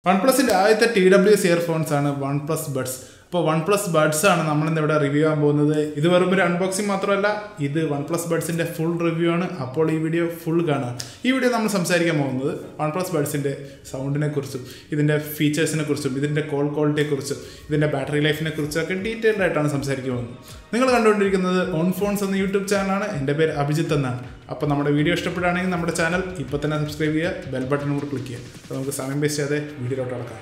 OnePlusന്റെ ആദ്യത്തെ TWS earphones ആണ് OnePlus Buds. അപ്പോൾ OnePlus Buds ആണ് നമ്മളിന്ന് ഇവിടെ റിവ്യൂ ചെയ്യാൻ പോകുന്നത്. ഇത് വെറും ഒരു അൺബോക്സിംഗ് മാത്രമല്ല, ഇത് OnePlus Budsന്റെ ഫുൾ റിവ്യൂ ആണ്. അപ്പോൾ ഈ വീഡിയോ ഫുൾ കാണാം. ഈ വീഡിയോ നമ്മൾ സംസാരിക്കാൻ പോകുന്നത് OnePlus Budsന്റെ സൗണ്ടിനെ കുറിച്ചും ഇതിൻ്റെ ഫീച്ചേഴ്സിനെ കുറിച്ചും ഇതിൻ്റെ കോൾ ക്വാളിറ്റിയെ കുറിച്ചും ഇതിൻ്റെ ബാറ്ററി ലൈഫിനെ കുറിച്ചൊക്കെ ഡീറ്റെയിൽഡ് ആയിട്ടാണ് സംസാരിക്കാൻ പോകുന്നത്. നിങ്ങൾ കണ്ടുകൊണ്ടിരിക്കുന്നത് ഓൺ ഫോൺസ് എന്ന യൂട്യൂബ് ചാനലാണ്. എൻ്റെ പേര് അഭിജിത്ത് എന്നാണ്. അപ്പോൾ നമ്മുടെ വീഡിയോ ഇഷ്ടപ്പെടുകയാണെങ്കിൽ നമ്മുടെ ചാനൽ ഇപ്പോൾ തന്നെ സബ്സ്ക്രൈബ് ചെയ്യുക, ബെൽ ബട്ടൺ കൂടി ക്ലിക്ക് ചെയ്യുക. അപ്പോൾ നമുക്ക് സമയം വേസ്റ്റ് ചെയ്യാതെ വീഡിയോയിലോട്ട് കിടക്കാം.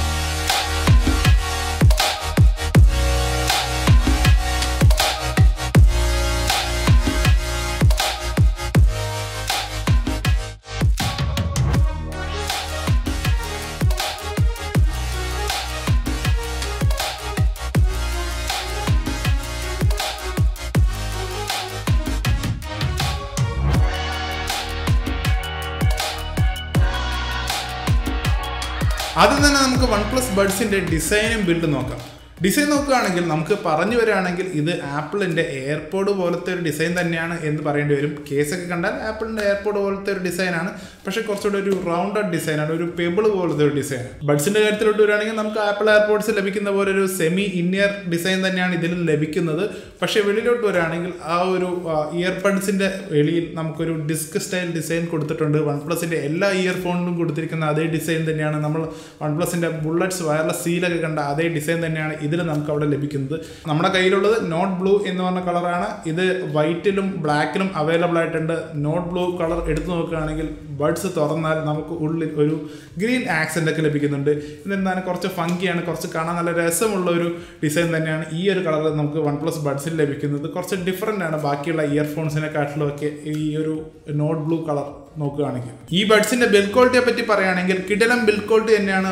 ആദ്യം തന്നെ നമുക്ക് OnePlus Budsന്റെ ഡിസൈനും ബിൽഡ് നോക്കാം. ഡിസൈൻ നോക്കുകയാണെങ്കിൽ നമുക്ക് പറഞ്ഞു വരികയാണെങ്കിൽ ഇത് ആപ്പിളിൻ്റെ എയർപോഡ് പോലത്തെ ഒരു ഡിസൈൻ തന്നെയാണ് എന്ന് പറയേണ്ടി വരും. കേസൊക്കെ കണ്ടാൽ ആപ്പിളിൻ്റെ എയർപോഡ് പോലത്തെ ഒരു ഡിസൈനാണ്, പക്ഷേ കുറച്ചുകൂടി ഒരു റൗണ്ടഡ് ഡിസൈനാണ്, ഒരു പെബിൾ പോലത്തെ ഒരു ഡിസൈൻ. ബഡ്സിൻ്റെ കാര്യത്തിലോട്ട് വരികയാണെങ്കിൽ നമുക്ക് ആപ്പിൾ എയർപോഡ്സ് ലഭിക്കുന്ന പോലെ ഒരു സെമി ഇന്നിയർ ഡിസൈൻ തന്നെയാണ് ഇതിൽ ലഭിക്കുന്നത്. പക്ഷേ വെളിയിലോട്ട് വരികയാണെങ്കിൽ ആ ഒരു ഇയർബഡ്സിൻ്റെ വെളിയിൽ നമുക്കൊരു ഡിസ്ക് സ്റ്റൈൽ ഡിസൈൻ കൊടുത്തിട്ടുണ്ട്. OnePlusന്റെ എല്ലാ ഇയർഫോണിലും കൊടുത്തിരിക്കുന്ന അതേ ഡിസൈൻ തന്നെയാണ്. നമ്മൾ OnePlusന്റെ ബുള്ളറ്റ്സ് വയർലെസ് സീലൊക്കെ കണ്ട അതേ ഡിസൈൻ തന്നെയാണ് ഇതിൽ നമുക്ക് അവിടെ ലഭിക്കുന്നത്. നമ്മുടെ കയ്യിലുള്ളത് നോട്ട് ബ്ലൂ എന്ന് പറഞ്ഞ കളറാണ്. ഇത് വൈറ്റിലും ബ്ലാക്കിലും അവൈലബിൾ ആയിട്ടുണ്ട്. നോട്ട് ബ്ലൂ കളർ എടുത്തു നോക്കുകയാണെങ്കിൽ ബഡ്സ് തുറന്നാൽ നമുക്ക് ഉള്ളിൽ ഒരു ഗ്രീൻ ആക്സെൻ്റ് ഒക്കെ ലഭിക്കുന്നുണ്ട്. എന്നിരുന്നാലും കുറച്ച് ഫങ്കിയാണ്, കുറച്ച് കാണാൻ നല്ല രസമുള്ള ഒരു ഡിസൈൻ തന്നെയാണ് ഈ ഒരു കളർ നമുക്ക് OnePlus Budsൽ ലഭിക്കുന്നത്. കുറച്ച് ഡിഫറൻ്റ് ആണ് ബാക്കിയുള്ള ഇയർഫോൺസിനെക്കാട്ടിലും ഒക്കെ ഈ ഒരു നോട്ട് ബ്ലൂ കളർ നോക്കുകയാണെങ്കിൽ. ഈ ബഡ്സിന്റെ ബിൽഡ് ക്വാളിറ്റിയെ പറ്റി പറയുകയാണെങ്കിൽ കിടിലം ബിൽഡ് ക്വാളിറ്റി തന്നെയാണ്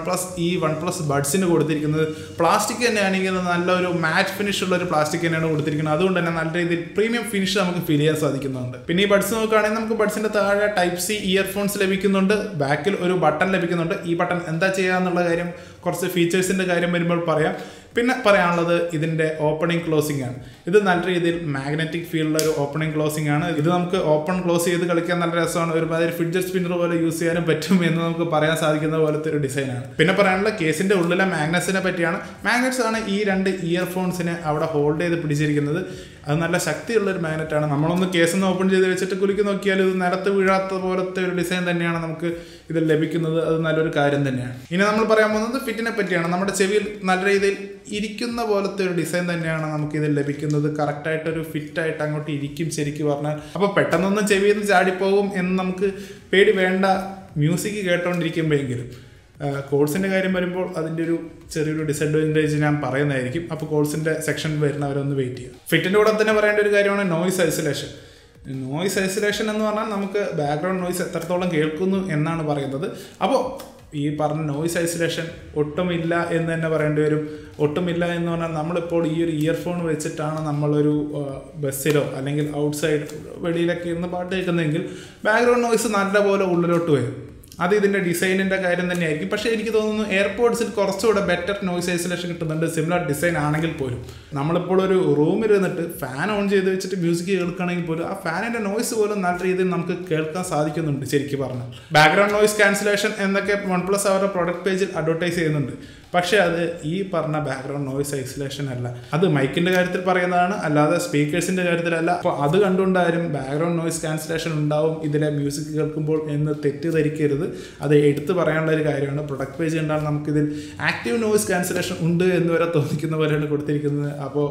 OnePlus Budsന് കൊടുത്തിരിക്കുന്നത്. പ്ലാസ്റ്റിക് തന്നെയാണെങ്കിൽ നല്ലൊരു മാറ്റ് ഫിനിഷ് ഉള്ള ഒരു പ്ലാസ്റ്റിക് തന്നെയാണ് കൊടുത്തിരിക്കുന്നത്. അതുകൊണ്ട് തന്നെ നല്ല രീതിയിൽ പ്രീമിയം ഫിനിഷ് നമുക്ക് ഫീൽ ചെയ്യാൻ സാധിക്കുന്നുണ്ട്. പിന്നെ ഈ ബഡ്സ് നോക്കുകയാണെങ്കിൽ നമുക്ക് ബഡ്സിന്റെ താഴെ Type-C ഇയർഫോൺസ് ലഭിക്കുന്നുണ്ട്. ബാക്കിൽ ഒരു ബട്ടൺ ലഭിക്കുന്നുണ്ട്. ഈ ബട്ടൺ എന്താ ചെയ്യുക എന്നുള്ള കാര്യം കുറച്ച് ഫീച്ചേഴ്സിന്റെ കാര്യം വരുമ്പോൾ പറയാം. പിന്നെ പറയാനുള്ളത് ഇതിൻ്റെ ഓപ്പണിംഗ് ക്ലോസിംഗ് ആണ്. ഇത് നല്ല രീതിയിൽ മാഗ്നറ്റിക് ഫീൽഡുള്ള ഒരു ഓപ്പണിംഗ് ക്ലോസിംഗ് ആണ്. ഇത് നമുക്ക് ഓപ്പൺ ക്ലോസ് ചെയ്ത് കളിക്കാൻ നല്ല രസമാണ്. ഒരുമാതിരി ഫിഡ്ജറ്റ് സ്പിന്നർ പോലെ യൂസ് ചെയ്യാനും പറ്റും എന്ന് നമുക്ക് പറയാൻ സാധിക്കുന്ന പോലത്തെ ഒരു ഡിസൈനാണ്. പിന്നെ പറയാനുള്ള കേസിൻ്റെ ഉള്ളിലെ മാഗ്നറ്റ്സിനെ പറ്റിയാണ്. മാഗ്നറ്റ്സ് ആണ് ഈ രണ്ട് ഇയർഫോൺസിനെ അവിടെ ഹോൾഡ് ചെയ്ത് പിടിച്ചിരിക്കുന്നത്. അത് നല്ല ശക്തിയുള്ളൊരു മാഗ്നറ്റാണ്. നമ്മളൊന്ന് കേസൊന്ന് ഓപ്പൺ ചെയ്ത് വെച്ചിട്ട് കുലുക്കി നോക്കിയാൽ ഇത് നിലത്ത് വീഴാത്ത പോലത്തെ ഒരു ഡിസൈൻ തന്നെയാണ് നമുക്ക് ഇതിൽ ലഭിക്കുന്നത്. അത് നല്ലൊരു കാര്യം തന്നെയാണ്. ഇനി നമ്മൾ പറയാൻ പോകുന്നത് ഫിറ്റിനെ പറ്റിയാണ്. നമ്മുടെ ചെവിയിൽ നല്ല രീതിയിൽ ഇരിക്കുന്ന പോലത്തെ ഒരു ഡിസൈൻ തന്നെയാണ് നമുക്ക് ഇതിൽ ലഭിക്കുന്നത്. കറക്റ്റായിട്ടൊരു ഫിറ്റായിട്ട് അങ്ങോട്ട് ഇരിക്കും ശരിക്കും പറഞ്ഞാൽ. അപ്പോൾ പെട്ടെന്നൊന്നും ചെവിയിൽ നിന്ന് ചാടിപ്പോകും എന്ന് നമുക്ക് പേടി വേണ്ട, മ്യൂസിക് കേട്ടോണ്ടിരിക്കുമ്പോഴെങ്കിലും. കോൾസിൻ്റെ കാര്യം വരുമ്പോൾ അതിൻ്റെ ഒരു ചെറിയൊരു ഡിസഡ്വാൻറ്റേജ് ഞാൻ പറയുന്നതായിരിക്കും. അപ്പോൾ കോൾസിൻ്റെ സെക്ഷൻ വരുന്നവരൊന്ന് വെയിറ്റ് ചെയ്യുക. ഫിറ്റിൻ്റെ കൂടെ തന്നെ പറയേണ്ട ഒരു കാര്യമാണ് നോയ്സ് ഐസൊലേഷൻ. നോയ്സ് ഐസൊലേഷൻ എന്ന് പറഞ്ഞാൽ നമുക്ക് ബാക്ക്ഗ്രൗണ്ട് നോയ്സ് എത്രത്തോളം കേൾക്കുന്നു എന്നാണ് പറയുന്നത്. അപ്പോൾ ഈ പറഞ്ഞ നോയ്സ് ഐസൊലേഷൻ ഒട്ടുമില്ല എന്ന് തന്നെ പറയേണ്ടി വരും. ഒട്ടുമില്ല എന്ന് പറഞ്ഞാൽ നമ്മളിപ്പോൾ ഈ ഒരു ഇയർഫോൺ വെച്ചിട്ടാണ് നമ്മളൊരു ബസ്സിലോ അല്ലെങ്കിൽ ഔട്ട്സൈഡ് വെളിയിലൊക്കെ ഇരുന്ന് പാട്ട് കേൾക്കുന്നതെങ്കിൽ ബാക്ക്ഗ്രൗണ്ട് നോയ്സ് നല്ലപോലെ ഉള്ളിലോട്ട് വരും. അത് ഇതിൻ്റെ ഡിസൈനിൻ്റെ കാര്യം തന്നെയായിരിക്കും. പക്ഷേ എനിക്ക് തോന്നുന്നു എയർപോഡ്സിൽ കുറച്ചുകൂടെ ബെറ്റർ നോയ്സ് ഐസൊലേഷൻ കിട്ടുന്നുണ്ട്, സിമിലർ ഡിസൈൻ ആണെങ്കിൽ പോലും. നമ്മളിപ്പോൾ ഒരു റൂമിൽ ഇരുന്നിട്ട് ഫാൻ ഓൺ ചെയ്ത് വെച്ചിട്ട് മ്യൂസിക് കേൾക്കുകയാണെങ്കിൽ പോലും ആ ഫാനിൻ്റെ നോയ്സ് പോലും നല്ല രീതിയിൽ നമുക്ക് കേൾക്കാൻ സാധിക്കുന്നുണ്ട് ശരിക്കും പറഞ്ഞാൽ. ബാക്ക്ഗ്രൗണ്ട് നോയ്സ് ക്യാൻസലേഷൻ എന്നൊക്കെ OnePlus അവരുടെ പ്രൊഡക്റ്റ് പേജിൽ അഡ്വർടൈസ് ചെയ്യുന്നുണ്ട്. പക്ഷേ അത് ഈ പറഞ്ഞ ബാക്ക്ഗ്രൗണ്ട് നോയ്സ് ഐസൊലേഷൻ അല്ല. അത് മൈക്കിൻ്റെ കാര്യത്തിൽ പറയുന്നതാണ്, അല്ലാതെ സ്പീക്കേഴ്സിൻ്റെ കാര്യത്തിലല്ല. അപ്പോൾ അത് കണ്ടുകൊണ്ടാരും ബാക്ക്ഗ്രൗണ്ട് നോയ്സ് ക്യാൻസലേഷൻ ഉണ്ടാവും ഇതിലെ മ്യൂസിക് കേൾക്കുമ്പോൾ എന്ന് തെറ്റിദ്ധരിക്കരുത്. അത് എടുത്തു പറയാനുള്ള ഒരു കാര്യമാണ്. പ്രൊഡക്റ്റ് പേജ് കണ്ടാൽ നമുക്കിതിൽ ആക്റ്റീവ് നോയ്സ് ക്യാൻസലേഷൻ ഉണ്ട് എന്ന് വരെ തോന്നിക്കുന്ന പോലെയാണ് കൊടുത്തിരിക്കുന്നത്. അപ്പോൾ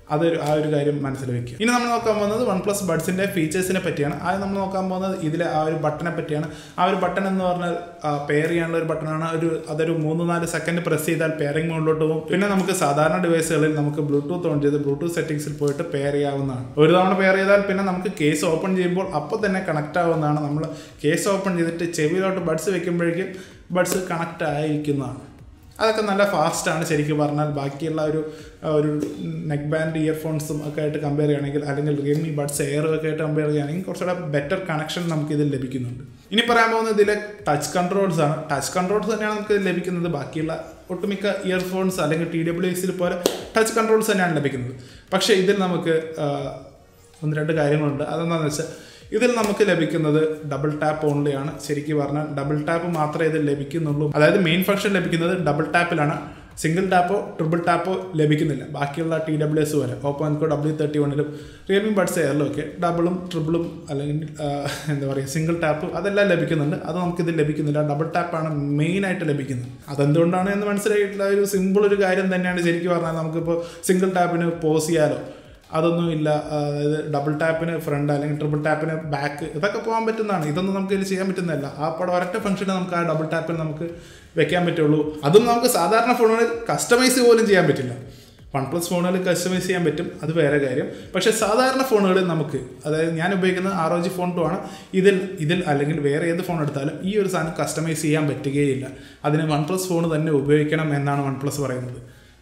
ആ ഒരു കാര്യം മനസ്സിൽ വെക്കുക. ഇനി നമ്മൾ നോക്കാൻ പോകുന്നത് OnePlus Budsന്റെ ഫീച്ചേഴ്സിനെ പറ്റിയാണ്. ആദ്യം നമ്മൾ നോക്കാൻ പോകുന്നത് ഇതിലെ ആ ഒരു ബട്ടനെ പറ്റിയാണ്. ആ ഒരു ബട്ടൺ എന്ന് പറഞ്ഞാൽ പെയർ ചെയ്യാനുള്ള ഒരു ബട്ടണാണ്. അതൊരു 3-4 സെക്കൻഡ് പ്രസ് ചെയ്താൽ പെയറിംഗ് മോഡിലോട്ട് പോകും. പിന്നെ നമുക്ക് സാധാരണ ഡിവൈസുകളിൽ നമുക്ക് ബ്ലൂടൂത്ത് ഓൺ ചെയ്ത് ബ്ലൂടൂത്ത് സെറ്റിംഗ്സിൽ പോയിട്ട് പെയർ ചെയ്യാവുന്നതാണ്. ഒരു തവണ പെയർ ചെയ്താൽ പിന്നെ നമുക്ക് കേസ് ഓപ്പൺ ചെയ്യുമ്പോൾ അപ്പോൾ തന്നെ കണക്റ്റ് ആവുന്നതാണ്. നമ്മൾ കേസ് ഓപ്പൺ ചെയ്തിട്ട് ചെവിയിലോട്ട് ബഡ്സ് വെക്കുമ്പോഴേക്കും ബഡ്സ് കണക്റ്റ് ആയിരിക്കുന്നതാണ്. അതൊക്കെ നല്ല ഫാസ്റ്റാണ് ശരിക്കും പറഞ്ഞാൽ. ബാക്കിയുള്ള ഒരു നെക്ക് ബാൻഡ് ഇയർഫോൺസും ഒക്കെ ആയിട്ട് കമ്പയർ ചെയ്യുകയാണെങ്കിൽ, അല്ലെങ്കിൽ റിയൽമി ബഡ്സ് എയറും ഒക്കെ ആയിട്ട് കമ്പയർ ചെയ്യുകയാണെങ്കിൽ കുറച്ചുകൂടെ ബെറ്റർ കണക്ഷൻ നമുക്ക് ഇതിൽ ലഭിക്കുന്നുണ്ട്. ഇനി പറയാൻ പോകുന്നത് ഇതിലെ ടച്ച് കൺട്രോൾസ് ആണ്. ടച്ച് കൺട്രോൾസ് തന്നെയാണ് നമുക്ക് ലഭിക്കുന്നത്. ബാക്കിയുള്ള ഒട്ടുമിക്ക ഇയർഫോൺസ് അല്ലെങ്കിൽ TWSൽ പോലെ ടച്ച് കൺട്രോൾസ് തന്നെയാണ് ലഭിക്കുന്നത്. പക്ഷേ ഇതിൽ നമുക്ക് 1-2 കാര്യങ്ങളുണ്ട്. അതെന്താണെന്ന് വെച്ചാൽ ഇതിൽ നമുക്ക് ലഭിക്കുന്നത് ഡബിൾ ടാപ്പ് ഓൺലി ആണ്. ശരിക്കും പറഞ്ഞാൽ ഡബിൾ ടാപ്പ് മാത്രമേ ഇതിൽ ലഭിക്കുന്നുള്ളൂ. അതായത് മെയിൻ ഫംഗ്ഷൻ ലഭിക്കുന്നത് ഡബിൾ ടാപ്പിലാണ്. സിംഗിൾ ടാപ്പോ ട്രിപ്പിൾ ടാപ്പോ ലഭിക്കുന്നില്ല. ബാക്കിയുള്ള TWS വരെ ഓപ്പോ എൻകോ W31ലും റിയൽമി ബഡ്സ് എയറിലും ഒക്കെ ഡബിളും ട്രിപ്പിളും അല്ലെങ്കിൽ എന്താ പറയുക സിംഗിൾ ടാപ്പ് അതെല്ലാം ലഭിക്കുന്നുണ്ട്. അത് നമുക്കിത് ലഭിക്കുന്നില്ല. ഡബിൾ ടാപ്പാണ് മെയിനായിട്ട് ലഭിക്കുന്നത്. അതെന്തുകൊണ്ടാണ് എന്ന് മനസ്സിലായിട്ടുള്ള ഒരു സിമ്പിൾ ഒരു കാര്യം തന്നെയാണ്. ശരിക്കും പറഞ്ഞാൽ നമുക്കിപ്പോൾ സിംഗിൾ ടാപ്പിന് പോസ് ചെയ്യാലോ, അതൊന്നും ഇല്ല. അതായത് ഡബിൾ ടാപ്പിന് ഫ്രണ്ട് അല്ലെങ്കിൽ ട്രിപ്പിൾ ടാപ്പിന് ബാക്ക് ഇതൊക്കെ പോകാൻ പറ്റുന്നതാണ്. ഇതൊന്നും നമുക്ക് ഇതിൽ ചെയ്യാൻ പറ്റുന്നതല്ല. ആ പടം ഒരൊറ്റ ഫംഗ്ഷന് നമുക്ക് ആ ഡബിൾ ടാപ്പിൽ നമുക്ക് വെക്കാൻ പറ്റുള്ളൂ. അതും നമുക്ക് സാധാരണ ഫോണുകളിൽ കസ്റ്റമൈസ് പോലും ചെയ്യാൻ പറ്റില്ല. OnePlus ഫോണുകളിൽ കസ്റ്റമൈസ് ചെയ്യാൻ പറ്റും, അത് വേറെ കാര്യം. പക്ഷേ സാധാരണ ഫോണുകളിൽ നമുക്ക്, അതായത് ഞാൻ ഉപയോഗിക്കുന്നത് ROG Phone 2 ആണ്. ഇതിൽ അല്ലെങ്കിൽ വേറെ ഏത് ഫോൺ എടുത്താലും ഈ ഒരു സാധനം കസ്റ്റമൈസ് ചെയ്യാൻ പറ്റുകയില്ല. അതിന് OnePlus ഫോൺ തന്നെ ഉപയോഗിക്കണം എന്നാണ് OnePlus പറയുന്നത്.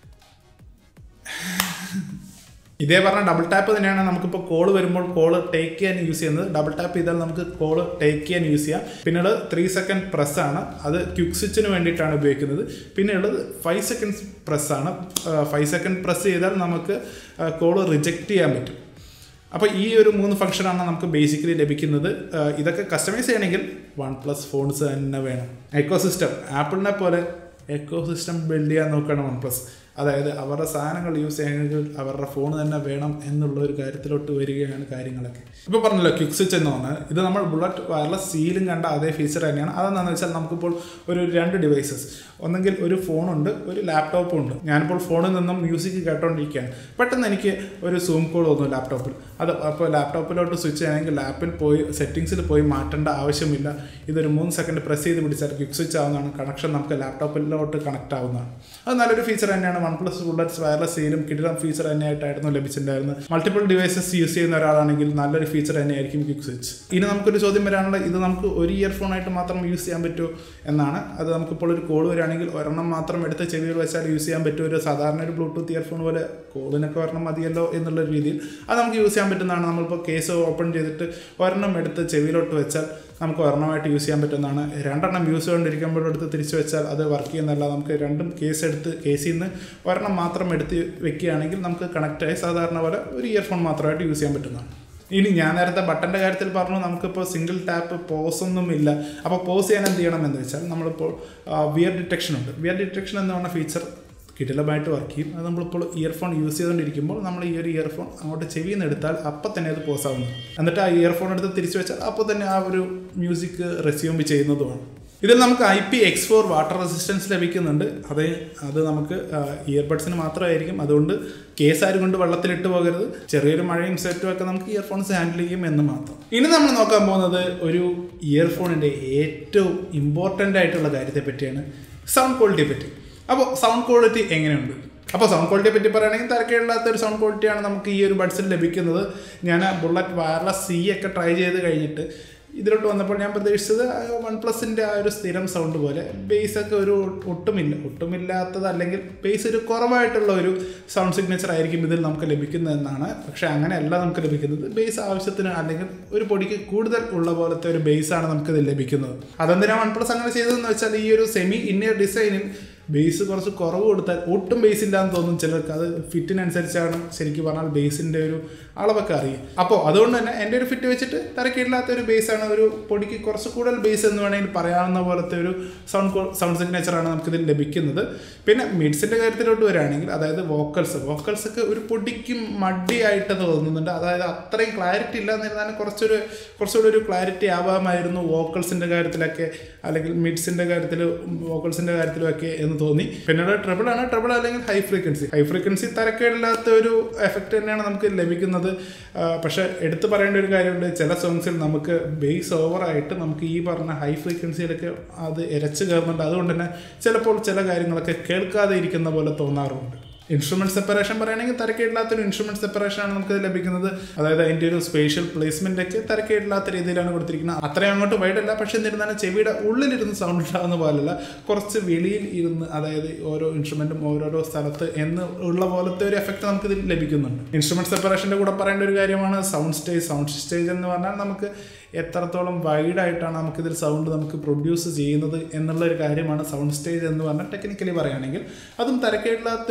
ഇതേ പറഞ്ഞ ഡബിൾ ടാപ്പ് തന്നെയാണ് നമുക്കിപ്പോൾ കോൾ വരുമ്പോൾ കോൾ ടേക്ക് ചെയ്യാൻ യൂസ് ചെയ്യുന്നത്. ഡബിൾ ടാപ്പ് ചെയ്താൽ നമുക്ക് കോൾ ടേക്ക് ചെയ്യാൻ യൂസ് ചെയ്യാം. പിന്നെയുള്ളത് 3 സെക്കൻഡ് പ്രസ് ആണ്. അത് ക്വിക്ക് സ്വിച്ചിന് വേണ്ടിയിട്ടാണ് ഉപയോഗിക്കുന്നത്. പിന്നെയുള്ളത് 5 സെക്കൻഡ് പ്രസ് ആണ്. 5 സെക്കൻഡ് പ്രസ് ചെയ്താൽ നമുക്ക് കോൾ റിജക്റ്റ് ചെയ്യാൻ പറ്റും. അപ്പോൾ ഈ ഒരു 3 ഫംഗ്ഷനാണ് നമുക്ക് ബേസിക്കലി ലഭിക്കുന്നത്. ഇതൊക്കെ കസ്റ്റമൈസ് ചെയ്യണമെങ്കിൽ OnePlus ഫോൺസ് തന്നെ വേണം. എക്കോസിസ്റ്റം ആപ്പിളിനെ പോലെ എക്കോസിസ്റ്റം ബിൽഡ് ചെയ്യാൻ നോക്കണം OnePlus. അതായത് അവരുടെ സാധനങ്ങൾ യൂസ് ചെയ്യണമെങ്കിൽ അവരുടെ ഫോൺ തന്നെ വേണം എന്നുള്ള ഒരു കാര്യത്തിലോട്ട് വരികയാണ് കാര്യങ്ങളൊക്കെ. ഇപ്പോൾ പറഞ്ഞല്ലോ ക്വിക്ക് സ്വിച്ച് എന്ന് പറഞ്ഞാൽ ഇത് നമ്മൾ ബുള്ളറ്റ് വയർലെസ് സീലും കണ്ട അതേ ഫീച്ചർ തന്നെയാണ്. അതെന്താണെന്ന് വെച്ചാൽ നമുക്കിപ്പോൾ ഒരു 2 ഡിവൈസസ്, ഒന്നെങ്കിൽ ഒരു ഫോണുണ്ട് ഒരു ലാപ്ടോപ്പും ഉണ്ട്. ഞാനിപ്പോൾ ഫോണിൽ നിന്നും മ്യൂസിക് കേട്ടോണ്ടിരിക്കുകയാണ്. പെട്ടെന്ന് എനിക്ക് ഒരു സൂം കോൾ വന്നു ലാപ്ടോപ്പിൽ. അപ്പോൾ ലാപ്ടോപ്പിലോട്ട് സ്വിച്ച് ചെയ്യണമെങ്കിൽ ലാപ്പിൽ പോയി സെറ്റിങ്സിൽ പോയി മാറ്റേണ്ട ആവശ്യമില്ല. ഇതൊരു 3 സെക്കൻഡ് പ്രസ് ചെയ്ത് പിടിച്ചാൽ ക്വിക്ക് സ്വിച്ച് ആവുന്നതാണ്. കണക്ഷൻ നമുക്ക് ലാപ്ടോപ്പിലോട്ട് കണക്ട് ആവുന്നതാണ്. അത് നല്ലൊരു ഫീച്ചർ തന്നെയാണ്. OnePlus ബുള്ളറ്റ്സ് വയർലെസ് സീലും കിടിലം ഫീച്ചർ തന്നെയായിട്ടായിരുന്നു ലഭിച്ചിട്ടുണ്ടായിരുന്നത്. മൾട്ടിപ്പിൾ ഡിവൈസസ് യൂസ് ചെയ്യുന്ന ഒരാളാണെങ്കിൽ നല്ലൊരു ഫീച്ചർ തന്നെയായിരിക്കും ക്വിക്ക് സ്വിച്ച്. ഇനി നമുക്കൊരു ചോദ്യം വരാനുള്ള, ഇത് നമുക്ക് ഒരു ഇയർഫോണായിട്ട് മാത്രം യൂസ് ചെയ്യാൻ പറ്റുമോ എന്നാണ്. അത് നമുക്കിപ്പോൾ ഒരു കോൾ വരികയാണെങ്കിൽ ഒരെണ്ണം മാത്രം എടുത്ത് ചെവിയിൽ വെച്ചാൽ യൂസ് ചെയ്യാൻ പറ്റും. ഒരു സാധാരണ ഒരു ബ്ലൂടൂത്ത് ഇയർഫോൺ പോലെ കോളിനൊക്കെ ഒരെണ്ണം മതിയല്ലോ എന്നുള്ള രീതിയിൽ അത് നമുക്ക് യൂസ് ചെയ്യാൻ പറ്റുന്നതാണ്. നമ്മളിപ്പോൾ കേസ് ഓപ്പൺ ചെയ്തിട്ട് ഒരെണ്ണം എടുത്ത് ചെവിയിലോട്ട് വെച്ചാൽ നമുക്ക് ഒരെണ്ണമായിട്ട് യൂസ് ചെയ്യാൻ പറ്റുന്നതാണ്. 2 എണ്ണം യൂസ് ചെയ്തുകൊണ്ടിരിക്കുമ്പോഴെടുത്ത് തിരിച്ചു വെച്ചാൽ അത് വർക്ക് ചെയ്യുന്നതല്ല. നമുക്ക് 2 കേസിൽ നിന്ന് ഒരെണ്ണം മാത്രം എടുത്ത് വെക്കുകയാണെങ്കിൽ നമുക്ക് കണക്റ്റായി സാധാരണ പോലെ ഒരു ഇയർഫോൺ മാത്രമായിട്ട് യൂസ് ചെയ്യാൻ പറ്റുന്നതാണ്. ഇനി ഞാൻ നേരത്തെ ബട്ടൻ്റെ കാര്യത്തിൽ പറഞ്ഞു, നമുക്കിപ്പോൾ സിംഗിൾ ടാപ്പ് പോസ് ഒന്നും ഇല്ല. അപ്പോൾ പോസ് ചെയ്യാൻ എന്ത് ചെയ്യണം എന്ന് വെച്ചാൽ നമ്മളിപ്പോൾ വിയർ ഡിറ്റക്ഷൻ ഉണ്ട്. വിയർ ഡിറ്റക്ഷൻ എന്ന് പറഞ്ഞ ഫീച്ചർ കിടിലമായിട്ട് വർക്ക് ചെയ്യും. അത് നമ്മളിപ്പോൾ ഇയർഫോൺ യൂസ് ചെയ്തുകൊണ്ടിരിക്കുമ്പോൾ നമ്മൾ ഈ ഒരു ഇയർഫോൺ അങ്ങോട്ട് ചെവിയിൽ നിന്ന് എടുത്താൽ അപ്പം തന്നെ അത് പോസ് ആവുന്നു. എന്നിട്ട് ആ ഇയർഫോൺ എടുത്ത് തിരിച്ചു വെച്ചാൽ അപ്പോൾ തന്നെ ആ ഒരു മ്യൂസിക് റെസ്യൂം ചെയ്യുന്നതുമാണ്. ഇതിൽ നമുക്ക് IPX4 വാട്ടർ റെസിസ്റ്റൻസ് ലഭിക്കുന്നുണ്ട്. അത് നമുക്ക് ഇയർബഡ്സിന് മാത്രമായിരിക്കും. അതുകൊണ്ട് കേസ് ആരും കൊണ്ട് വെള്ളത്തിലിട്ട് പോകരുത്. ചെറിയൊരു മഴയും സെറ്റും ഒക്കെ നമുക്ക് ഇയർഫോൺസ് ഹാൻഡിൽ ചെയ്യും എന്ന് മാത്രം. ഇനി നമ്മൾ നോക്കാൻ പോകുന്നത് ഒരു ഇയർഫോണിൻ്റെ ഏറ്റവും ഇമ്പോർട്ടൻ്റ് ആയിട്ടുള്ള കാര്യത്തെ പറ്റിയാണ്, സൗണ്ട് ക്വാളിറ്റിയെ പറ്റി. അപ്പോൾ സൗണ്ട് ക്വാളിറ്റി എങ്ങനെയുണ്ട്? അപ്പോൾ സൗണ്ട് ക്വാളിറ്റിയെ പറ്റി പറയുകയാണെങ്കിൽ തരക്കേടില്ലാത്തൊരു സൗണ്ട് ക്വാളിറ്റിയാണ് നമുക്ക് ഈ ഒരു ബഡ്സിൽ ലഭിക്കുന്നത്. ഞാൻ ബുള്ളറ്റ് വയർലെസ് സി ഒക്കെ ട്രൈ ചെയ്ത് കഴിഞ്ഞിട്ട് ഇതിലോട്ട് വന്നപ്പോൾ ഞാൻ പ്രതീക്ഷിച്ചത് OnePlusൻ്റെ ആ ഒരു സ്ഥിരം സൗണ്ട് പോലെ ബേസൊക്കെ ഒരു ഒട്ടുമില്ലാത്തത് അല്ലെങ്കിൽ ബേസ് ഒരു കുറവായിട്ടുള്ള ഒരു സൗണ്ട് സിഗ്നേച്ചർ ആയിരിക്കും ഇതിൽ നമുക്ക് ലഭിക്കുന്നതെന്നാണ്. പക്ഷേ അങ്ങനെയല്ല നമുക്ക് ലഭിക്കുന്നത്. ബേസ് ആവശ്യത്തിന് അല്ലെങ്കിൽ ഒരു പൊടിക്ക് കൂടുതൽ ഉള്ള പോലത്തെ ഒരു ബേസാണ് നമുക്കിതിൽ ലഭിക്കുന്നത്. അതെന്തിനാണ് OnePlus അങ്ങനെ ചെയ്തതെന്ന് വെച്ചാൽ ഈ ഒരു സെമി ഇന്നർ ഡിസൈനിൽ ബേസ് കുറച്ച് കുറവ് കൊടുത്താൽ ഒട്ടും ബേസ് ഇല്ലാന്ന് തോന്നും ചിലർക്ക്. അത് ഫിറ്റിനനുസരിച്ചാണ് ശരിക്കും പറഞ്ഞാൽ ബേസിൻ്റെ ഒരു അളവൊക്കെ അറിയും. അപ്പോൾ അതുകൊണ്ട് തന്നെ എൻ്റെ ഒരു ഫിറ്റ് വെച്ചിട്ട് തരക്കേടില്ലാത്ത ഒരു ബേസാണ്. ഒരു പൊടിക്ക് കുറച്ച് കൂടുതൽ ബേസ് എന്ന് വേണമെങ്കിൽ പറയാവുന്ന പോലത്തെ ഒരു സൗണ്ട് സിഗ്നേച്ചറാണ് നമുക്കിതിൽ ലഭിക്കുന്നത്. പിന്നെ മിഡ്സിൻ്റെ കാര്യത്തിലോട്ട് വരികയാണെങ്കിൽ, അതായത് വോക്കൽസൊക്കെ ഒരു പൊടിക്കും മടിയായിട്ട് തോന്നുന്നുണ്ട്. അതായത് അത്രയും ക്ലാരിറ്റി ഇല്ല എന്നിരുന്നാലും കുറച്ചുകൂടി ഒരു ക്ലാരിറ്റി ആവാമായിരുന്നു വോക്കൽസിൻ്റെ കാര്യത്തിലൊക്കെ, അല്ലെങ്കിൽ മിഡ്സിൻ്റെ കാര്യത്തിലും ഒക്കെ എന്ന് തോന്നി. പിന്നീട് ട്രിപ്പിൾ അല്ലെങ്കിൽ ഹൈ ഫ്രീക്വൻസി തരക്കേടില്ലാത്ത ഒരു എഫക്റ്റ് തന്നെയാണ് നമുക്ക് ലഭിക്കുന്നത്. പക്ഷെ എടുത്തു പറയേണ്ട ഒരു കാര്യമുണ്ട്, ചില സോങ്സിൽ നമുക്ക് ബേസ് ഓവറായിട്ട് നമുക്ക് ഈ പറഞ്ഞ ഹൈ ഫ്രീക്വൻസിയിലൊക്കെ അത് ഇരച്ചു കയറുന്നുണ്ട്. അതുകൊണ്ട് തന്നെ ചിലപ്പോൾ ചില കാര്യങ്ങളൊക്കെ കേൾക്കാതെ ഇരിക്കുന്ന പോലെ തോന്നാറുണ്ട്. ഇൻസ്ട്രുമെന്റ് സെപ്പറേഷൻ പറയുകയാണെങ്കിൽ തരക്കേടില്ലാത്തൊരു ഇൻസ്ട്രുമെന്റ് സെപ്പറേഷനാണ് നമുക്ക് ലഭിക്കുന്നത്. അതായത് അതിൻ്റെ ഒരു സ്പേഷ്യൽ പ്ലേസ്മെന്റ് ഒക്കെ തരക്കേടില്ലാത്ത രീതിയിലാണ് കൊടുത്തിരിക്കുന്നത്. അത്രയും അങ്ങോട്ട് വൈഡല്ല, പക്ഷെ എന്നിരുന്നാലും ചെവിയുടെ ഉള്ളിലിരുന്ന് സൗണ്ട് ഉണ്ടാകുന്ന പോലല്ല, കുറച്ച് വെളിയിൽ ഇരുന്ന്, അതായത് ഓരോ ഇൻസ്ട്രുമെന്റും ഓരോരോ സ്ഥലത്ത് എന്ന് ഉള്ള പോലത്തെ ഒരു എഫക്റ്റ് നമുക്ക് ഇതിൽ ലഭിക്കുന്നുണ്ട്. ഇൻസ്ട്രുമെന്റ് സെപ്പറേഷൻ്റെ കൂടെ പറയേണ്ട ഒരു കാര്യമാണ് സൗണ്ട് സ്റ്റേജ് എന്ന് പറഞ്ഞാൽ നമുക്ക് എത്രത്തോളം വൈഡായിട്ടാണ് നമുക്കിതിൽ സൗണ്ട് നമുക്ക് പ്രൊഡ്യൂസ് ചെയ്യുന്നത് എന്നുള്ളൊരു കാര്യമാണ് സൗണ്ട് സ്റ്റേജ് എന്ന് പറഞ്ഞാൽ ടെക്നിക്കലി പറയുകയാണെങ്കിൽ. അതും തരക്കേടില്ലാത്തൊരു സൗണ്ട്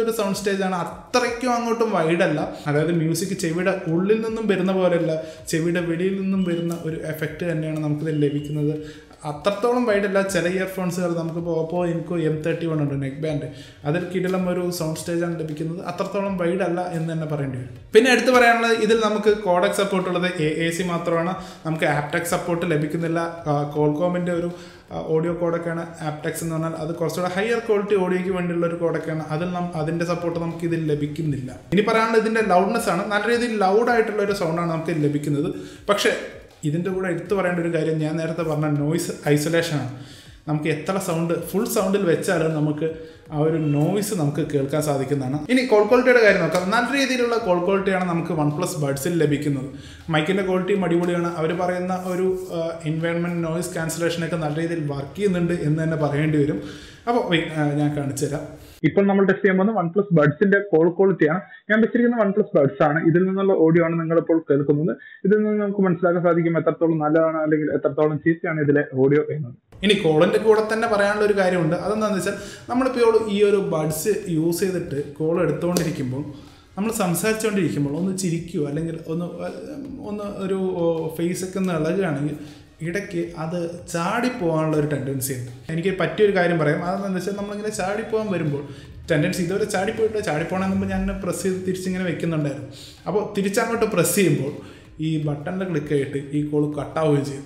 സ്റ്റേജ് ആണ്. അത്രയ്ക്കും അങ്ങോട്ടും വൈഡല്ല, അതായത് മ്യൂസിക് ചെവിയുടെ ഉള്ളിൽ നിന്നും വരുന്ന പോലെയല്ല, ചെവിയുടെ വെളിയിൽ നിന്നും വരുന്ന ഒരു എഫക്റ്റ് തന്നെയാണ് നമുക്കിത് ലഭിക്കുന്നത്. അത്രത്തോളം വൈഡല്ല. ചില ഇയർഫോൺസുകൾ നമുക്കിപ്പോൾ ഓപ്പോ ഇൻകോ M31 ഉണ്ട് നെക്ക് ബാൻഡ്, അതിൽ കിടിലം ഒരു സൗണ്ട് സ്റ്റേജാണ് ലഭിക്കുന്നത്. അത്രത്തോളം വൈഡല്ല എന്ന് തന്നെ പറയേണ്ടി വരും. പിന്നെ എടുത്ത് പറയാനുള്ളത്, ഇതിൽ നമുക്ക് കോഡക് സപ്പോർട്ട് ഉള്ളത് AAC മാത്രമാണ്. നമുക്ക് ആപ്ടെക് സപ്പോർട്ട് ലഭിക്കുന്നില്ല. കോൾകോമിൻ്റെ ഒരു ഓഡിയോ കോഡൊക്കെയാണ് ആപ്ടെക്സ് എന്ന് പറഞ്ഞാൽ. അത് കുറച്ചുകൂടെ ഹയർ ക്വാളിറ്റി ഓഡിയോയ്ക്ക് വേണ്ടിയുള്ള ഒരു കോഡൊക്കെയാണ്. അതിൻ്റെ സപ്പോർട്ട് നമുക്ക് ഇതിൽ ലഭിക്കുന്നില്ല. ഇനി പറയാനുള്ളത് ഇതിൻ്റെ ലൗഡ്നെസ് ആണ്. നല്ല രീതിയിൽ ലൗഡായിട്ടുള്ള ഒരു സൗണ്ടാണ് നമുക്ക് ലഭിക്കുന്നത്. പക്ഷേ ഇതിൻ്റെ കൂടെ എടുത്തു പറയേണ്ട ഒരു കാര്യം, ഞാൻ നേരത്തെ പറഞ്ഞ നോയ്സ് ഐസൊലേഷനാണ്. നമുക്ക് എത്ര സൗണ്ട് ഫുൾ സൗണ്ടിൽ വെച്ചാലും നമുക്ക് ആ ഒരു നോയ്സ് നമുക്ക് കേൾക്കാൻ സാധിക്കുന്നതാണ്. ഇനി കോൾ ക്വാളിറ്റിയുടെ കാര്യം നോക്കാം. നല്ല രീതിയിലുള്ള കോൾ ക്വാളിറ്റിയാണ് നമുക്ക് OnePlus ബഡ്സിൽ ലഭിക്കുന്നത്. മൈക്കിൻ്റെ ക്വാളിറ്റിയും അടിപൊളിയാണ്. അവർ പറയുന്ന ഒരു എൻവയൺമെൻറ്റ് നോയ്സ് ക്യാൻസലേഷനൊക്കെ നല്ല രീതിയിൽ വർക്ക് ചെയ്യുന്നുണ്ട് എന്ന് തന്നെ പറയേണ്ടി വരും. അപ്പോൾ ഞാൻ കാണിച്ചു തരാം. ഇപ്പോൾ നമ്മൾ ടെസ്റ്റ് ചെയ്യാൻ പോകുന്നത് OnePlus ബഡ്സിന്റെ കോൾ ക്വാളിറ്റിയാണ്. ഞാൻ വെച്ചിരിക്കുന്ന OnePlus ബഡ്സ് ആണ്. ഇതിൽ നിന്നുള്ള ഓഡിയോ ആണ് നിങ്ങളിപ്പോൾ കേൾക്കുന്നത്. ഇതിൽ നിന്ന് നമുക്ക് മനസ്സിലാക്കാൻ സാധിക്കും എത്രത്തോളം നല്ലതാണ് അല്ലെങ്കിൽ എത്രത്തോളം ചീത്തയാണ് ഇതിലെ ഓഡിയോ എന്നത്. ഇനി കോളിന്റെ കൂടെ തന്നെ പറയാനുള്ള ഒരു കാര്യമുണ്ട്. അതെന്താണെന്ന് വെച്ചാൽ, നമ്മളിപ്പോൾ ഈ ഒരു ബഡ്സ് യൂസ് ചെയ്തിട്ട് കോൾ എടുത്തുകൊണ്ടിരിക്കുമ്പോൾ, നമ്മൾ സംസാരിച്ചുകൊണ്ടിരിക്കുമ്പോൾ ഒന്ന് ചിരിക്കുകയോ അല്ലെങ്കിൽ ഒന്ന് ഒരു ഫേസൊക്കെ ഒന്ന് ഇളകുകയാണെങ്കിൽ ഇടയ്ക്ക് അത് ചാടിപ്പോകാനുള്ള ഒരു ടെൻഡൻസി ഉണ്ട്. എനിക്ക് പറ്റിയൊരു കാര്യം പറയാം. അതെന്താണെന്ന് വെച്ചാൽ, നമ്മളിങ്ങനെ ചാടിപ്പോകാൻ വരുമ്പോൾ ടെൻഡൻസി ഇതുവരെ ചാടിപ്പോകണമെന്ന് മുമ്പ് ഞാൻ പ്രസ് ചെയ്ത് തിരിച്ചിങ്ങനെ വെക്കുന്നുണ്ടായിരുന്നു. അപ്പോൾ തിരിച്ചങ്ങോട്ട് പ്രസ് ചെയ്യുമ്പോൾ ഈ ബട്ടണിൽ ക്ലിക്ക് ആയിട്ട് ഈ കോൾ കട്ടാവുകയും ചെയ്തു.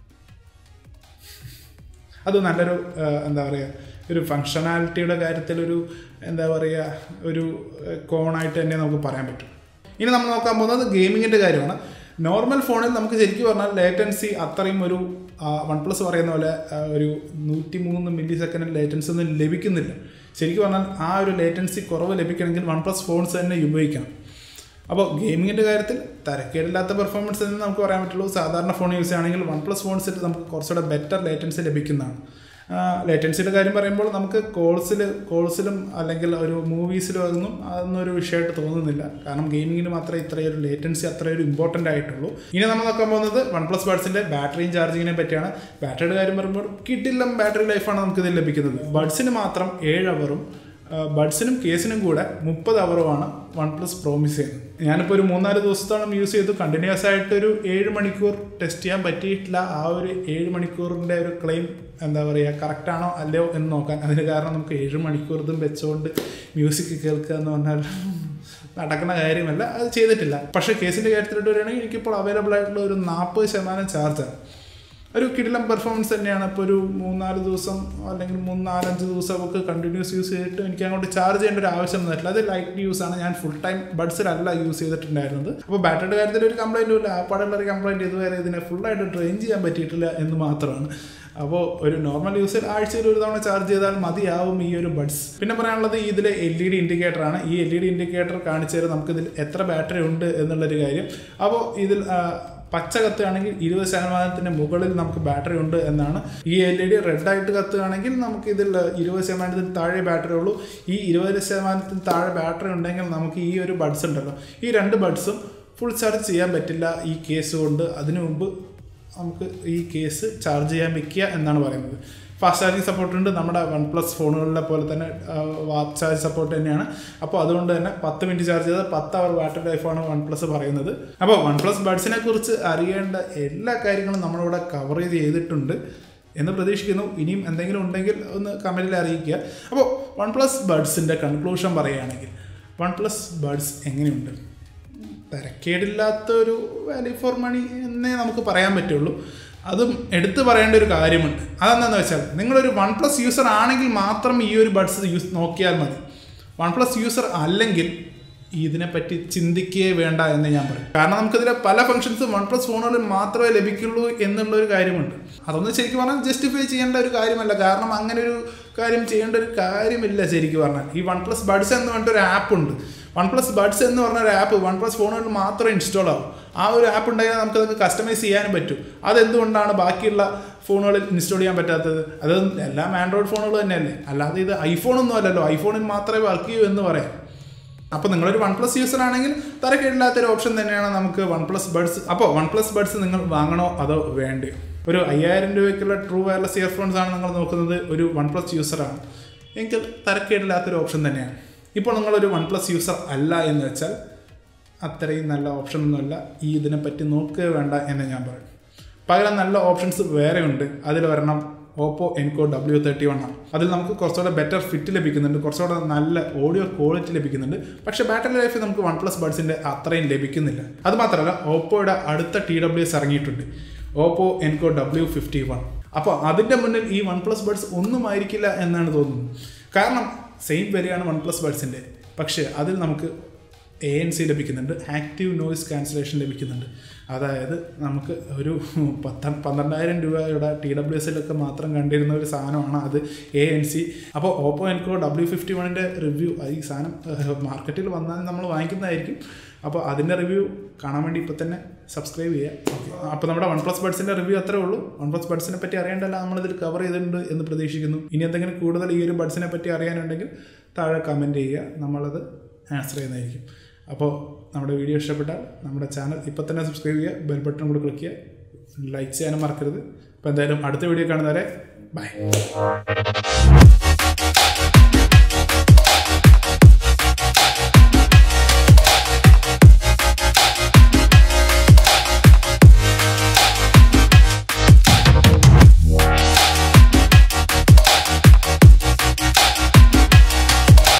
അത് നല്ലൊരു എന്താ പറയുക, ഒരു ഫങ്ഷണാലിറ്റിയുടെ കാര്യത്തിലൊരു എന്താ പറയുക, ഒരു കോണായിട്ട് തന്നെ നമുക്ക് പറയാൻ പറ്റും. ഇനി നമ്മൾ നോക്കാൻ പോകുന്നത് ഗെയിമിങ്ങിൻ്റെ കാര്യമാണ്. നോർമൽ ഫോണിൽ നമുക്ക് ശരിക്കും പറഞ്ഞാൽ ലേറ്റൻസി അത്രയും ഒരു OnePlus പറയുന്ന പോലെ ഒരു 103 മില്ലി സെക്കൻഡ് ലേറ്റൻസി ഒന്നും ലഭിക്കുന്നില്ല. ശരിക്കും പറഞ്ഞാൽ ആ ഒരു ലേറ്റൻസി കുറവ് ലഭിക്കണമെങ്കിൽ OnePlus ഫോൺസ് തന്നെ ഉപയോഗിക്കണം. അപ്പോൾ ഗെയിമിങ്ങിൻ്റെ കാര്യത്തിൽ തരക്കേടില്ലാത്ത പെർഫോമൻസ് എന്ന് നമുക്ക് പറയാൻ പറ്റുള്ളൂ. സാധാരണ ഫോൺ യൂസ് ചെയ്യുകയാണെങ്കിൽ OnePlus ഫോൺസിൽ നമുക്ക് കുറച്ചുകൂടെ ബെറ്റർ ലേറ്റൻസി ലഭിക്കുന്നതാണ്. ലേറ്റൻസിയുടെ കാര്യം പറയുമ്പോൾ നമുക്ക് കോൾസിലും അല്ലെങ്കിൽ ഒരു മൂവീസിലും അതൊന്നും ഒരു വിഷയമായിട്ട് തോന്നുന്നില്ല. കാരണം ഗെയിമിങ്ങിന് മാത്രമേ ഇത്രയൊരു ലേറ്റൻസി അത്രയൊരു ഇമ്പോർട്ടൻ്റ് ആയിട്ടുള്ളൂ. ഇനി നമ്മൾ നോക്കാൻ പോകുന്നത് OnePlus ബഡ്സിൻ്റെ ബാറ്ററിയും ചാർജിങ്ങിനെ പറ്റിയാണ്. ബാറ്ററിയുടെ കാര്യം പറയുമ്പോൾ കിടിലം ബാറ്ററി ലൈഫാണ് നമുക്കിതിൽ ലഭിക്കുന്നത്. ബഡ്സിന് മാത്രം 7 അവറും ബഡ്സിനും കേസിനും കൂടെ 30 അവറുമാണ് OnePlus പ്രോമിസ് ചെയ്യുന്നത്. ഞാനിപ്പോൾ ഒരു 3-4 ദിവസത്തോളം യൂസ് ചെയ്തു. കണ്ടിന്യൂസ് ആയിട്ടൊരു 7 മണിക്കൂർ ടെസ്റ്റ് ചെയ്യാൻ പറ്റിയിട്ടില്ല. ആ ഒരു 7 മണിക്കൂറിൻ്റെ ഒരു ക്ലെയിം എന്താ പറയുക, കറക്റ്റാണോ അല്ലയോ എന്ന് നോക്കാൻ. അതിന് കാരണം നമുക്ക് 7 മണിക്കൂർ ഇതും വെച്ചുകൊണ്ട് മ്യൂസിക് കേൾക്കുക എന്ന് പറഞ്ഞാൽ നടക്കുന്ന കാര്യമല്ല. അത് ചെയ്തിട്ടില്ല. പക്ഷേ കേസിൻ്റെ കാര്യത്തിലോട്ട് വരികയാണെങ്കിൽ എനിക്കിപ്പോൾ അവൈലബിൾ ആയിട്ടുള്ള ഒരു 40% ചാർജാണ്. ഒരു കിടിലം പെർഫോമൻസ് തന്നെയാണ്. ഇപ്പോൾ ഒരു 3-4 ദിവസം അല്ലെങ്കിൽ 3-4-5 ദിവസമൊക്കെ കണ്ടിന്യൂസ് യൂസ് ചെയ്തിട്ട് എനിക്ക് അങ്ങോട്ട് ചാർജ് ചെയ്യേണ്ട ഒരു ആവശ്യം വന്നിട്ടില്ല. അത് ലൈറ്റ് യൂസാണ്. ഞാൻ ഫുൾ ടൈം ബഡ്സിലല്ല യൂസ് ചെയ്തിട്ടുണ്ടായിരുന്നത്. അപ്പോൾ ബാറ്ററിയുടെ കാര്യത്തിൽ ഒരു കംപ്ലൈൻറ്റും ഇല്ല. ആപ്പാടുള്ള ഒരു കംപ്ലൈൻറ്റ് ഇതുവരെ ഇതിനെ ഫുള്ളായിട്ട് ഡ്രെയിൻ ചെയ്യാൻ പറ്റിയിട്ടില്ല എന്ന് മാത്രമാണ്. അപ്പോൾ ഒരു നോർമൽ യൂസർ ആഴ്ചയിൽ ഒരു തവണ ചാർജ് ചെയ്താൽ മതിയാവും ഈ ഒരു ബഡ്സ്. പിന്നെ പറയാനുള്ളത് ഇതിൽ LED ഇൻഡിക്കേറ്ററാണ്. ഈ LED ഇൻഡിക്കേറ്റർ കാണിച്ചു തരും നമുക്കിതിൽ എത്ര ബാറ്ററി ഉണ്ട് എന്നുള്ളൊരു കാര്യം. അപ്പോൾ ഇതിൽ പച്ച കത്തുകയാണെങ്കിൽ 20% മുകളിൽ നമുക്ക് ബാറ്ററി ഉണ്ട് എന്നാണ്. ഈ LED റെഡായിട്ട് കത്തുകയാണെങ്കിൽ നമുക്ക് ഇതിൽ 20% താഴെ ബാറ്ററി ഉള്ളൂ. ഈ 20% താഴെ ബാറ്ററി ഉണ്ടെങ്കിൽ നമുക്ക് ഈ ഒരു ബഡ്സ് ഉണ്ടല്ലോ, ഈ 2 ബഡ്സും ഫുൾ ചാർജ് ചെയ്യാൻ പറ്റില്ല ഈ കേസ് കൊണ്ട്. അതിനു മുമ്പ് നമുക്ക് ഈ കേസ് ചാർജ് ചെയ്യാൻ വെക്കുക എന്നാണ് പറയുന്നത്. ഫാസ്റ്റ് ചാർജിങ് സപ്പോർട്ട് ഉണ്ട്. നമ്മുടെ OnePlus ഫോണുകളിലെ പോലെ തന്നെ വാപ്പ് ചാർജ് സപ്പോർട്ട് തന്നെയാണ്. അപ്പോൾ അതുകൊണ്ട് തന്നെ 10 മിനിറ്റ് ചാർജ് ചെയ്താൽ 10 അവർ ബാറ്ററി ലൈഫാണ് OnePlus പറയുന്നത്. അപ്പോൾ OnePlus ബഡ്സിനെ കുറിച്ച് അറിയേണ്ട എല്ലാ കാര്യങ്ങളും നമ്മളിവിടെ കവർ ചെയ്തിട്ടുണ്ട് എന്ന് പ്രതീക്ഷിക്കുന്നു. ഇനിയും എന്തെങ്കിലും ഉണ്ടെങ്കിൽ ഒന്ന് കമൻറ്റിൽ അറിയിക്കുക. അപ്പോൾ OnePlus ബഡ്സിൻ്റെ കൺക്ലൂഷൻ പറയുകയാണെങ്കിൽ, OnePlus ബഡ്സ് എങ്ങനെയുണ്ട്? തരക്കേടില്ലാത്തൊരു വാല്യൂ ഫോർ മണി എന്നേ നമുക്ക് പറയാൻ പറ്റുള്ളൂ. അതും എടുത്തു പറയേണ്ട ഒരു കാര്യമുണ്ട്. അതെന്താണെന്ന് വെച്ചാൽ, നിങ്ങളൊരു OnePlus യൂസർ ആണെങ്കിൽ മാത്രം ഈ ഒരു ബഡ്സ് നോക്കിയാൽ മതി. OnePlus യൂസർ അല്ലെങ്കിൽ ഇതിനെപ്പറ്റി ചിന്തിക്കുകയേ വേണ്ട എന്ന് ഞാൻ പറയും. കാരണം നമുക്കിതിലെ പല ഫംഗ്ഷൻസും OnePlus ഫോണുകളിൽ മാത്രമേ ലഭിക്കുള്ളൂ എന്നുള്ളൊരു കാര്യമുണ്ട്. അതൊന്നും ശരിക്കും പറഞ്ഞാൽ ജസ്റ്റിഫൈ ചെയ്യേണ്ട ഒരു കാര്യമല്ല. കാരണം അങ്ങനെ ഒരു കാര്യം ചെയ്യേണ്ട ഒരു കാര്യമില്ല ശരിക്കും പറഞ്ഞാൽ. ഈ OnePlus ബഡ്സ് എന്ന് പറഞ്ഞിട്ടൊരു ആപ്പുണ്ട്. OnePlus ബഡ്സ് എന്ന് പറഞ്ഞൊരു ആപ്പ് OnePlus ഫോണുകളിൽ മാത്രമേ ഇൻസ്റ്റാൾ ആവും. ആ ഒരു ആപ്പ് ഉണ്ടെങ്കിൽ നമുക്കതൊക്കെ കസ്റ്റമൈസ് ചെയ്യാനും പറ്റും. അതെന്തുകൊണ്ടാണ് ബാക്കിയുള്ള ഫോണുകളിൽ ഇൻസ്റ്റാൾ ചെയ്യാൻ പറ്റാത്തത്? അത് എല്ലാം ആൻഡ്രോയിഡ് ഫോണുകൾ തന്നെയല്ലേ, അല്ലാതെ ഇത് ഐഫോണൊന്നും അല്ലല്ലോ. ഐഫോണിൽ മാത്രമേ വർക്ക് ചെയ്യൂ എന്ന് പറയാം. അപ്പോൾ നിങ്ങളൊരു OnePlus യൂസർ ആണെങ്കിൽ തരക്കേടില്ലാത്തൊരു ഓപ്ഷൻ തന്നെയാണ് നമുക്ക് OnePlus ബഡ്സ്. അപ്പോൾ OnePlus ബഡ്സ് നിങ്ങൾ വാങ്ങണോ അതോ വേണ്ടയോ? ഒരു 5000 രൂപയ്ക്കുള്ള ട്രൂ വയർലെസ് ഇയർഫോൺസ് ആണ് നിങ്ങൾ നോക്കുന്നത്, ഒരു OnePlus യൂസറാണ് എങ്കിൽ തരക്കേടില്ലാത്തൊരു ഓപ്ഷൻ തന്നെയാണ്. ഇപ്പോൾ നിങ്ങളൊരു OnePlus യൂസർ അല്ല എന്ന് വെച്ചാൽ അത്രയും നല്ല ഓപ്ഷൻ ഒന്നുമല്ല, ഈ ഇതിനെപ്പറ്റി നോക്കുക വേണ്ട എന്ന് ഞാൻ പറയും. പകരം നല്ല ഓപ്ഷൻസ് വേറെ ഉണ്ട്. അതിൽ ഒരെണ്ണം ഓപ്പോ എൻകോ W31 ആണ്. അതിൽ നമുക്ക് കുറച്ചുകൂടെ ബെറ്റർ ഫിറ്റ് ലഭിക്കുന്നുണ്ട്, കുറച്ചുകൂടെ നല്ല ഓഡിയോ ക്വാളിറ്റി ലഭിക്കുന്നുണ്ട്. പക്ഷേ ബാറ്ററി ലൈഫ് നമുക്ക് OnePlus ബഡ്സിൻ്റെ അത്രയും ലഭിക്കുന്നില്ല. അതുമാത്രമല്ല, ഓപ്പോയുടെ അടുത്ത TWS ഇറങ്ങിയിട്ടുണ്ട്, ഓപ്പോ എൻകോ W51. അപ്പോൾ അതിൻ്റെ മുന്നിൽ ഈ OnePlus ബഡ്സ് ഒന്നും ആയിരിക്കില്ല എന്നാണ് തോന്നുന്നത്. കാരണം സെയിം വിലയാണ് OnePlus ബഡ്സിൻ്റെ, പക്ഷേ അതിൽ നമുക്ക് ANC ലഭിക്കുന്നുണ്ട്, ആക്റ്റീവ് നോയിസ് ക്യാൻസലേഷൻ ലഭിക്കുന്നുണ്ട്. അതായത് നമുക്ക് ഒരു 12,000 രൂപയുടെ TWSലൊക്കെ മാത്രം കണ്ടിരുന്ന ഒരു സാധനമാണ് അത് ANC. അപ്പോൾ ഓപ്പോ എൻകോ W51ൻ്റെ റിവ്യൂ, ഈ സാധനം മാർക്കറ്റിൽ വന്നാൽ നമ്മൾ വാങ്ങിക്കുന്നതായിരിക്കും. അപ്പോൾ അതിൻ്റെ റിവ്യൂ കാണാൻ വേണ്ടി ഇപ്പോൾ തന്നെ സബ്സ്ക്രൈബ് ചെയ്യുക. ഓക്കെ, അപ്പോൾ നമ്മുടെ OnePlus ബഡ്സിൻ്റെ റിവ്യൂ അത്രേ ഉള്ളൂ. OnePlus ബഡ്സിനെ പറ്റി അറിയേണ്ടല്ല, നമ്മളിതിൽ കവർ ചെയ്തിട്ടുണ്ട് എന്ന് പ്രതീക്ഷിക്കുന്നു. ഇനി എന്തെങ്കിലും കൂടുതൽ ഈ ഒരു ബഡ്സിനെ പറ്റി അറിയാനുണ്ടെങ്കിൽ താഴെ കമൻറ്റ് ചെയ്യുക, നമ്മളത് ആൻസർ ചെയ്യുന്നതായിരിക്കും. അപ്പോൾ നമ്മുടെ വീഡിയോ ഇഷ്ടപ്പെട്ടാൽ നമ്മുടെ ചാനൽ ഇപ്പോൾ തന്നെ സബ്സ്ക്രൈബ് ചെയ്യുക, ബെൽ ബട്ടൺ കൂടെ ക്ലിക്ക് ചെയ്യുക, ലൈക്ക് ചെയ്യാനും മറക്കരുത്. അപ്പോൾ എന്തായാലും അടുത്ത വീഡിയോ കാണുന്നവരെ ബൈ.